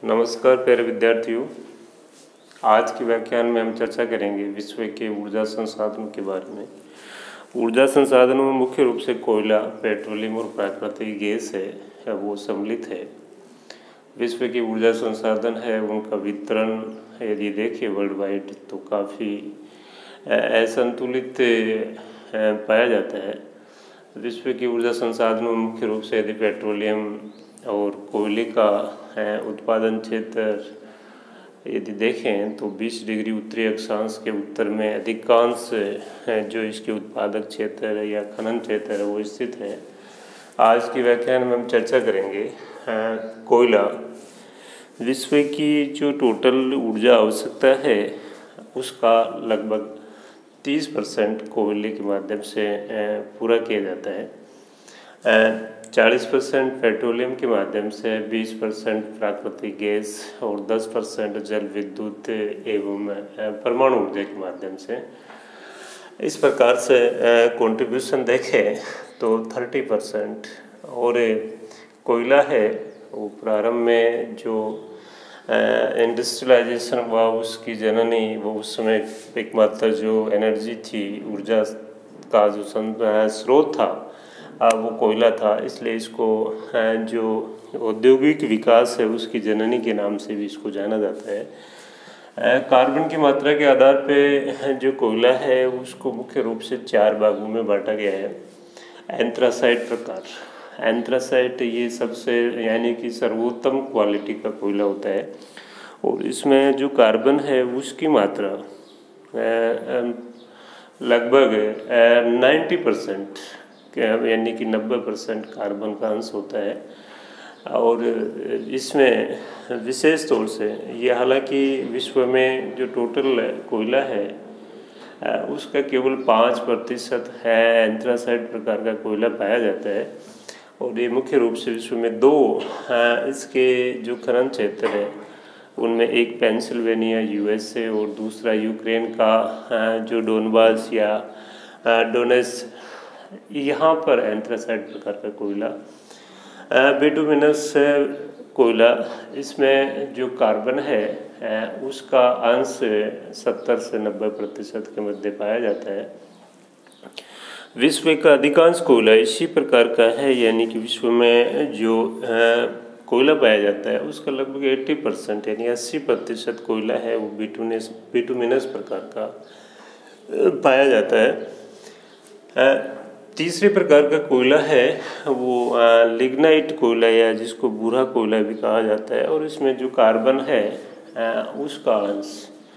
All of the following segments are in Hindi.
नमस्कार प्यारे विद्यार्थियों। आज के व्याख्यान में हम चर्चा करेंगे विश्व के ऊर्जा संसाधनों के बारे में। ऊर्जा संसाधनों में मुख्य रूप से कोयला, पेट्रोलियम और प्राकृतिक गैस है वो सम्मिलित है। विश्व के ऊर्जा संसाधन है उनका वितरण यदि देखें वर्ल्ड वाइड तो काफ़ी असंतुलित पाया जाता है। विश्व की ऊर्जा संसाधनों में मुख्य रूप से यदि पेट्रोलियम और कोयले का उत्पादन क्षेत्र यदि देखें तो 20 डिग्री उत्तरी अक्षांश के उत्तर में अधिकांश जो इसके उत्पादक क्षेत्र है या खनन क्षेत्र है वो स्थित है। आज के व्याख्यान में हम चर्चा करेंगे कोयला। विश्व की जो टोटल ऊर्जा आवश्यकता है उसका लगभग 30% कोयले के माध्यम से पूरा किया जाता है। 40% पेट्रोलियम के माध्यम से, 20% प्राकृतिक गैस और 10% जल विद्युत एवं परमाणु ऊर्जा के माध्यम से। इस प्रकार से कंट्रीब्यूशन देखें तो 30% और कोयला है वो प्रारंभ में जो इंडस्ट्रियलाइजेशन हुआ उसकी जननी वो उस समय एकमात्र जो एनर्जी थी, ऊर्जा का जो स्रोत था वो कोयला था। इसलिए इसको जो औद्योगिक विकास है उसकी जननी के नाम से भी इसको जाना जाता है। कार्बन की मात्रा के आधार पे जो कोयला है उसको मुख्य रूप से 4 भागों में बांटा गया है। एंथ्रासाइट प्रकार, एंथ्रासाइट ये सबसे यानी कि सर्वोत्तम क्वालिटी का कोयला होता है और इसमें जो कार्बन है उसकी मात्रा लगभग 90% यानी कि 90% कार्बन का अंश होता है। और इसमें विशेष तौर से ये हालांकि विश्व में जो टोटल कोयला है उसका केवल 5% है एंथ्रासाइट प्रकार का कोयला पाया जाता है। और ये मुख्य रूप से विश्व में 2 इसके जो खनन क्षेत्र है उनमें एक पेंसिल्वेनिया यूएसए और दूसरा यूक्रेन का जो डोनबास या डोनेस, यहाँ पर एंथ्रासाइट प्रकार का कोयला। बिटुमिनस कोयला, इसमें जो कार्बन है उसका अंश 70 से 90% के मध्य पाया जाता है। विश्व का अधिकांश कोयला इसी प्रकार का है, यानी कि विश्व में जो कोयला पाया जाता है उसका लगभग 80% यानी 80% कोयला है वो बिटुमिनस प्रकार का पाया जाता है। तीसरे प्रकार का कोयला है वो लिग्नाइट कोयला या जिसको भूरा कोयला भी कहा जाता है और इसमें जो कार्बन है उसका अंश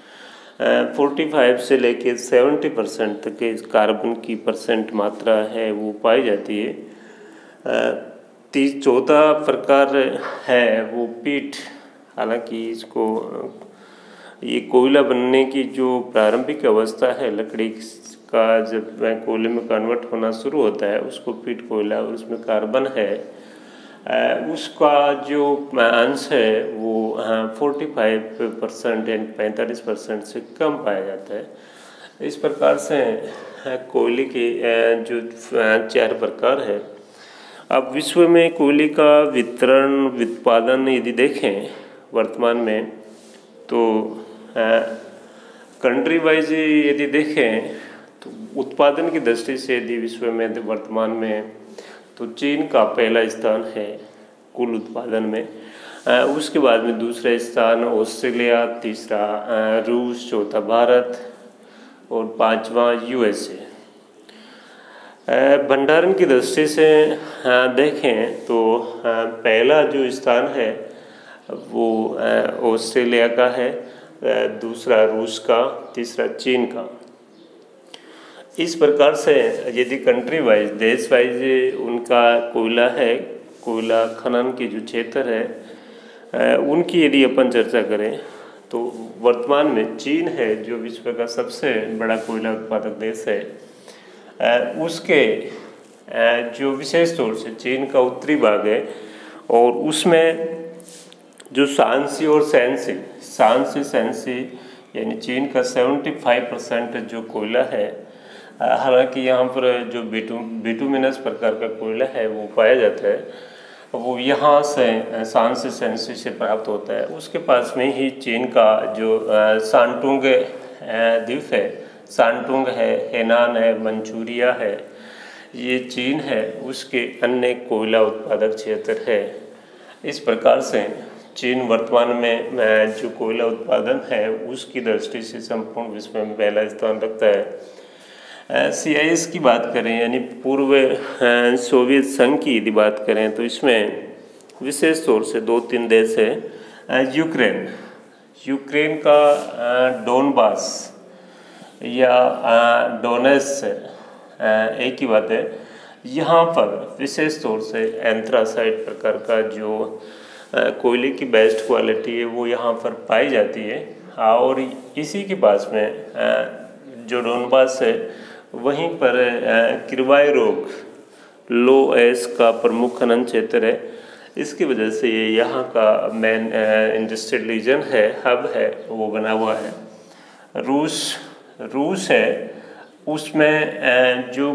45 से लेकर 70% तक के कार्बन की परसेंट मात्रा है वो पाई जाती है। चौथा प्रकार है वो पीट। हालांकि इसको ये कोयला बनने की जो प्रारंभिक अवस्था है लकड़ी का जब कोयले में कन्वर्ट होना शुरू होता है उसको पीट कोयला, और उसमें कार्बन है उसका जो अंश है वो 45% यानी 45% से कम पाया जाता है। इस प्रकार से कोयले के जो 4 प्रकार है। अब विश्व में कोयले का वितरण उत्पादन यदि देखें वर्तमान में तो कंट्री वाइज यदि देखें तो उत्पादन की दृष्टि से यदि विश्व में वर्तमान में तो चीन का पहला स्थान है कुल उत्पादन में। उसके बाद में दूसरा स्थान ऑस्ट्रेलिया, तीसरा रूस, चौथा भारत और 5वां यूएसए। भंडारण की दृष्टि से देखें तो पहला जो स्थान है वो ऑस्ट्रेलिया का है, दूसरा रूस का, तीसरा चीन का। इस प्रकार से यदि कंट्री वाइज देश वाइज उनका कोयला है, कोयला खनन के जो क्षेत्र है उनकी यदि अपन चर्चा करें तो वर्तमान में चीन है जो विश्व का सबसे बड़ा कोयला उत्पादक देश है। उसके जो विशेष तौर से चीन का उत्तरी भाग है और उसमें जो शांसी और सैंसी यानी चीन का 75% जो कोयला है। हालांकि यहाँ पर जो बिटुमिनस प्रकार का कोयला है वो पाया जाता है वो यहाँ से सांसी सेंसी से प्राप्त होता है। उसके पास में ही चीन का जो शांटुंग द्वीप है, शांटुंग है, हेनान है, मंचूरिया है, ये चीन है, उसके अन्य कोयला उत्पादक क्षेत्र है। इस प्रकार से चीन वर्तमान में जो कोयला उत्पादन है उसकी दृष्टि से संपूर्ण विश्व में पहला स्थान रखता है। CIS की बात करें यानी पूर्व सोवियत संघ की यदि बात करें तो इसमें विशेष तौर से 2-3 देश है। यूक्रेन का डोनबास या डोनेस एक ही बात है। यहाँ पर विशेष तौर से एंथ्रासाइट प्रकार का जो कोयले की बेस्ट क्वालिटी है वो यहाँ पर पाई जाती है। और इसी के पास में जो डोनबास है वहीं पर किरवाई रोग लो एस का प्रमुख खनन क्षेत्र है। इसकी वजह से ये यहाँ का मेन इंडस्ट्रियल रीजन है, हब है, वो बना हुआ है। रूस है, उसमें जो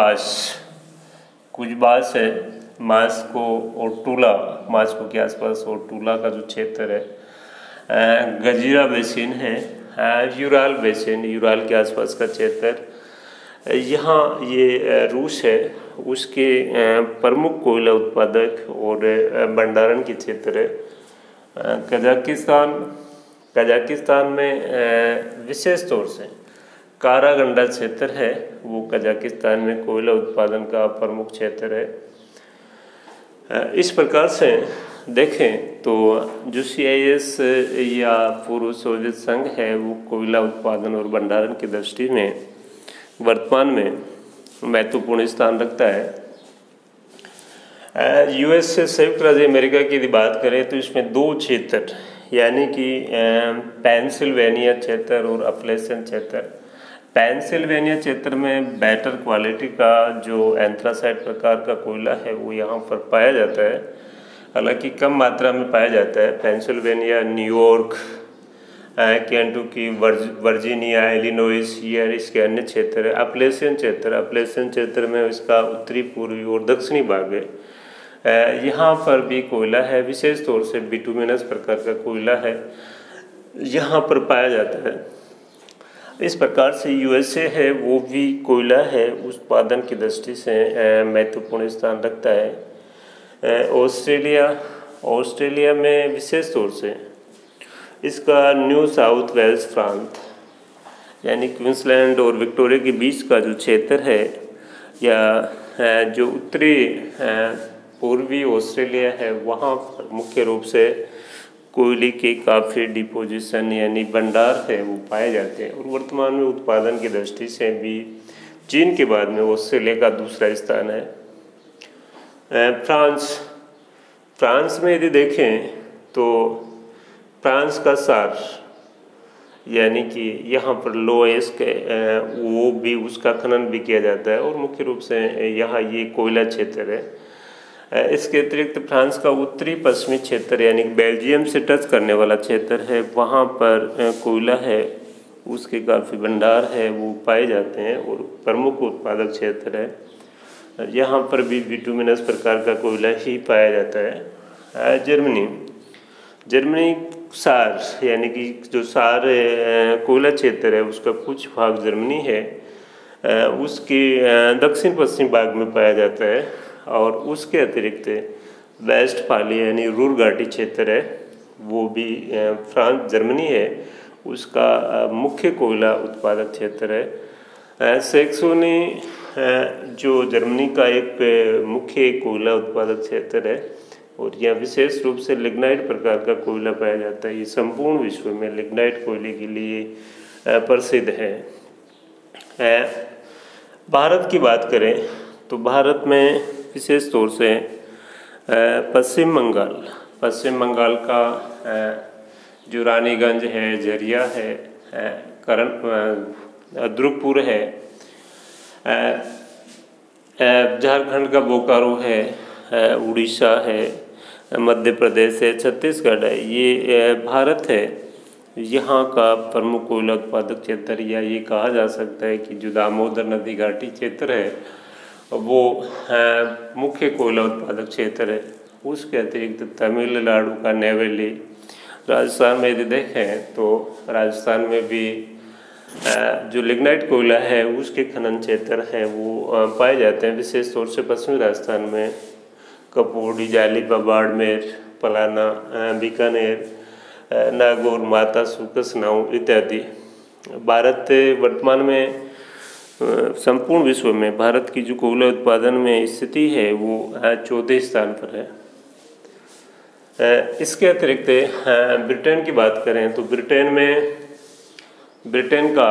कुजबास है, मास्को और टूला, मास्को के आसपास और टूला का जो क्षेत्र है, गजीरा बेसिन है, यूराल बेसिन, यूराल के आसपास का क्षेत्र, यहाँ ये रूस है, उसके प्रमुख कोयला उत्पादक और भंडारण के क्षेत्र है। कजाकिस्तान में विशेष तौर से कारागंडा क्षेत्र है, वो कजाकिस्तान में कोयला उत्पादन का प्रमुख क्षेत्र है। इस प्रकार से देखें तो जो CIS या पूर्व सोवियत संघ है वो कोयला उत्पादन और भंडारण की दृष्टि में वर्तमान में महत्वपूर्ण स्थान रखता है। US से संयुक्त राज्य अमेरिका की यदि बात करें तो इसमें 2 क्षेत्र यानी कि पेंसिल्वेनिया क्षेत्र और अपलेशन क्षेत्र। पेंसिल्वेनिया क्षेत्र में बेटर क्वालिटी का जो एंथ्रासाइट प्रकार का कोयला है वो यहाँ पर पाया जाता है, हालांकि कम मात्रा में पाया जाता है। Pennsylvania, New York, Kentucky, Virginia, Illinois, ये इसके अन्य क्षेत्र है। अपलेशन क्षेत्र में इसका उत्तरी, पूर्वी और दक्षिणी भाग है। यहाँ पर भी कोयला है, विशेष तौर से बिटुमिनस प्रकार का कोयला है यहाँ पर पाया जाता है। इस प्रकार से USA है वो भी कोयला है उत्पादन की दृष्टि से महत्वपूर्ण स्थान रखता है। ऑस्ट्रेलिया में विशेष तौर से इसका न्यू साउथ वेल्स प्रांत यानी क्वींसलैंड और विक्टोरिया के बीच का जो क्षेत्र है या जो उत्तरी पूर्वी ऑस्ट्रेलिया है वहाँ पर मुख्य रूप से कोयले के काफ़ी डिपोजिशन यानी भंडार है वो पाए जाते हैं। और वर्तमान में उत्पादन की दृष्टि से भी चीन के बाद में ऑस्ट्रेलिया का दूसरा स्थान है। फ्रांस में यदि देखें तो फ्रांस का सार यानी कि यहाँ पर लोएस के वो भी उसका खनन भी किया जाता है और मुख्य रूप से यहाँ ये कोयला क्षेत्र है। इसके अतिरिक्त फ्रांस का उत्तरी पश्चिमी क्षेत्र यानी बेल्जियम से टच करने वाला क्षेत्र है, वहाँ पर कोयला है उसके काफ़ी भंडार है वो पाए जाते हैं और प्रमुख उत्पादक क्षेत्र है। यहाँ पर भी बिटुमिनस प्रकार का कोयला ही पाया जाता है। जर्मनी सार यानी कि जो सार कोयला क्षेत्र है उसका कुछ भाग जर्मनी है, उसके दक्षिण पश्चिम भाग में पाया जाता है। और उसके अतिरिक्त वेस्टफालिया यानी रूर घाटी क्षेत्र है वो भी फ्रांस जर्मनी है, उसका मुख्य कोयला उत्पादक क्षेत्र है। सैक्सोनी जो जर्मनी का एक मुख्य कोयला उत्पादक क्षेत्र है और यह विशेष रूप से लिग्नाइट प्रकार का कोयला पाया जाता है। ये संपूर्ण विश्व में लिग्नाइट कोयले के लिए प्रसिद्ध है। भारत की बात करें तो भारत में विशेष तौर से पश्चिम बंगाल का जो रानीगंज है, झरिया है, ध्रुवपुर है, झारखंड का बोकारो है, उड़ीसा है, मध्य प्रदेश है, छत्तीसगढ़ है, ये भारत है। यहाँ का प्रमुख कोयला उत्पादक क्षेत्र या ये कहा जा सकता है कि जो दामोदर नदी घाटी क्षेत्र है वो मुख्य कोयला उत्पादक क्षेत्र है। उसके अतिरिक्त तमिलनाडु का नेवेली, राजस्थान में यदि देखें तो राजस्थान में भी जो लिग्नाइट कोयला है उसके खनन क्षेत्र है वो पाए जाते हैं, विशेष तौर से पश्चिमी राजस्थान में कपौड़ी, जालिपा, बाड़मेर, पलाना, बीकानेर, नागौर, माता, सुकसनाऊ इत्यादि। भारत वर्तमान में संपूर्ण विश्व में भारत की जो कोयला उत्पादन में स्थिति है वो 14 स्थान पर है। इसके अतिरिक्त ब्रिटेन की बात करें तो ब्रिटेन का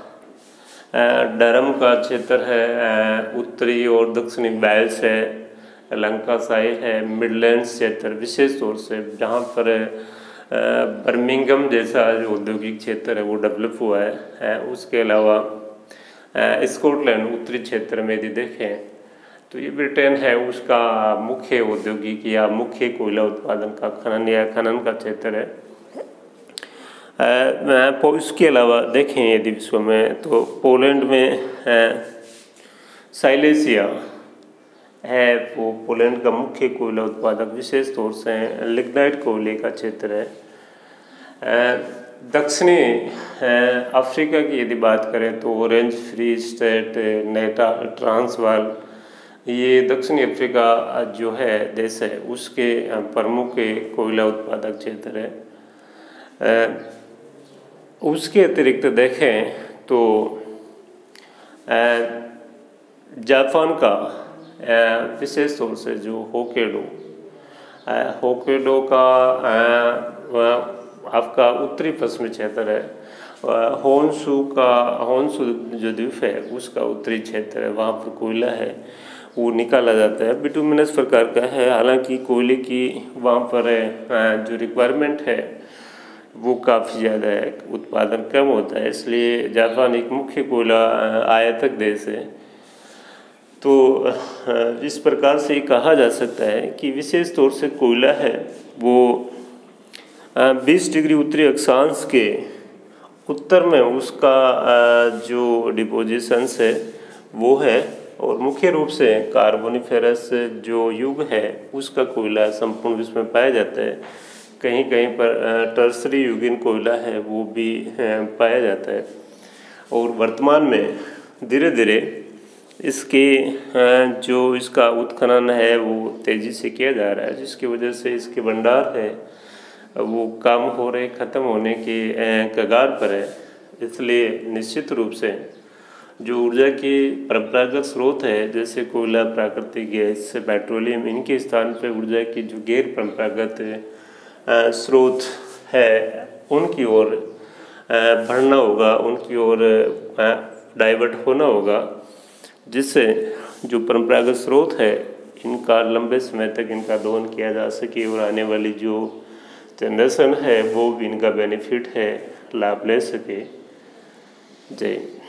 डरहम का क्षेत्र है, उत्तरी और दक्षिणी वेल्स है, लंकाशायर है, मिडलैंड्स क्षेत्र विशेष तौर से जहाँ पर बर्मिंघम जैसा जो औद्योगिक क्षेत्र है वो डेवलप हुआ है। उसके अलावा स्कॉटलैंड उत्तरी क्षेत्र में यदि देखें तो ये ब्रिटेन है, उसका मुख्य औद्योगिक या मुख्य कोयला उत्पादन का खनन का क्षेत्र है। इसके अलावा देखें यदि विश्व में तो पोलैंड में साइलेसिया है, वो पोलैंड का मुख्य कोयला उत्पादक विशेष तौर से लिग्नाइट कोयले का क्षेत्र है। दक्षिणी अफ्रीका की यदि बात करें तो Orange Free State, Natal, Transvaal, ये दक्षिणी अफ्रीका जो है देश है उसके प्रमुख कोयला उत्पादक क्षेत्र है। उसके अतिरिक्त देखें तो जापान का विशेष तौर से जो होक्काइडो का आपका उत्तरी पश्चिमी क्षेत्र है, होन्शु जो द्वीप है उसका उत्तरी क्षेत्र है, वहाँ पर कोयला है वो निकाला जाता है, बिटुमिनस प्रकार का है। हालांकि कोयले की वहाँ पर जो रिक्वायरमेंट है वो काफ़ी ज़्यादा है, उत्पादन कम होता है, इसलिए जापान एक मुख्य कोयला आयातक देश है। तो इस प्रकार से कहा जा सकता है कि विशेष तौर से कोयला है वो 20 डिग्री उत्तरी अक्षांश के उत्तर में उसका जो डिपोजिशंस है वो है, और मुख्य रूप से कार्बोनिफेरस जो युग है उसका कोयला संपूर्ण विश्व में पाया जाता है। कहीं कहीं पर टर्सरी युगीन कोयला है वो भी पाया जाता है, और वर्तमान में धीरे धीरे इसका उत्खनन है वो तेज़ी से किया जा रहा है, जिसकी वजह से इसके भंडार है वो कम हो रहे, ख़त्म होने के कगार पर है। इसलिए निश्चित रूप से जो ऊर्जा के परंपरागत स्रोत है जैसे कोयला, प्राकृतिक गैस, पेट्रोलियम, इनके स्थान पर ऊर्जा की जो गैर परंपरागत स्रोत है उनकी ओर बढ़ना होगा, उनकी ओर डाइवर्ट होना होगा, जिससे जो परंपरागत स्रोत है इनका लंबे समय तक इनका दोहन किया जा सके और आने वाली जो जनरेशन है वो भी इनका बेनिफिट है लाभ ले सके। जय।